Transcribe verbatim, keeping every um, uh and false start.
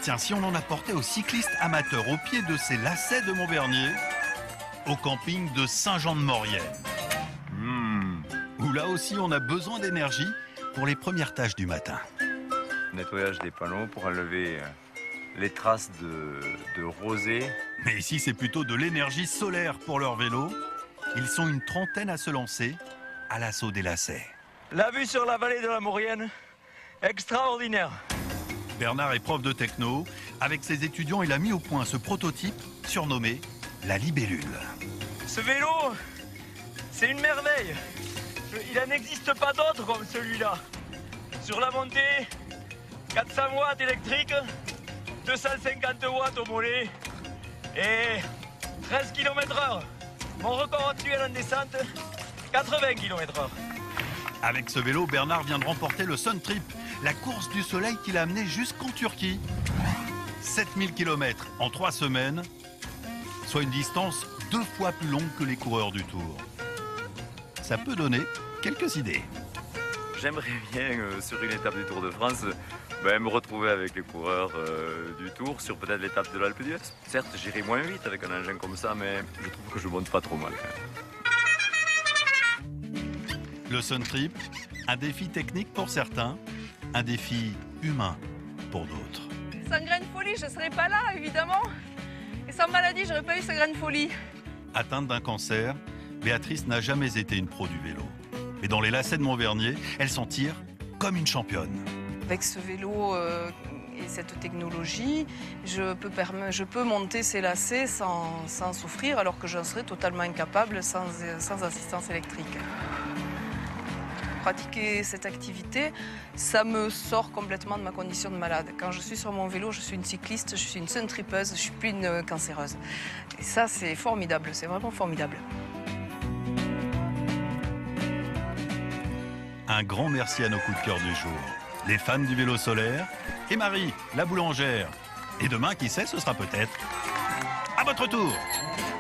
Tiens, si on en apportait aux cyclistes amateurs au pied de ces lacets de Montvernier, au camping de Saint-Jean-de-Maurienne. Mmh. Où là aussi on a besoin d'énergie pour les premières tâches du matin. Nettoyage des panneaux pour enlever les traces de, de rosée. Mais ici c'est plutôt de l'énergie solaire pour leur vélo. Ils sont une trentaine à se lancer à l'assaut des lacets. La vue sur la vallée de la Maurienne, extraordinaire. Bernard est prof de techno. Avec ses étudiants, il a mis au point ce prototype surnommé la libellule. Ce vélo, c'est une merveille. Il n'en existe pas d'autre comme celui-là. Sur la montée, quatre cents watts électriques, deux cent cinquante watts au mollet et treize kilomètres heure. Mon record actuel en descente, quatre-vingts kilomètres heure. Avec ce vélo, Bernard vient de remporter le Sun Trip, la course du soleil qui l'a amené jusqu'en Turquie. sept mille kilomètres en trois semaines, soit une distance deux fois plus longue que les coureurs du Tour. Ça peut donner quelques idées. J'aimerais bien, euh, sur une étape du Tour de France, ben, me retrouver avec les coureurs euh, du Tour sur peut-être l'étape de l'Alpe d'Huez. Certes, j'irai moins vite avec un engin comme ça, mais je trouve que je monte pas trop mal. Le Sun Trip, un défi technique pour certains, un défi humain pour d'autres. Sans grain de folie, je ne serais pas là, évidemment. Et sans maladie, je n'aurais pas eu ce grain de folie. Atteinte d'un cancer, Béatrice n'a jamais été une pro du vélo. Mais dans les lacets de Montvernier, elle s'en tire comme une championne. Avec ce vélo euh, et cette technologie, je peux, je peux monter ces lacets sans, sans souffrir, alors que j'en serais totalement incapable sans, sans assistance électrique. Pratiquer cette activité, ça me sort complètement de ma condition de malade. Quand je suis sur mon vélo, je suis une cycliste, je suis une sun-tripeuse, je ne suis plus une cancéreuse. Et ça, c'est formidable, c'est vraiment formidable. Un grand merci à nos coups de cœur du jour. Les fans du vélo solaire et Marie, la boulangère. Et demain, qui sait, ce sera peut-être à votre tour.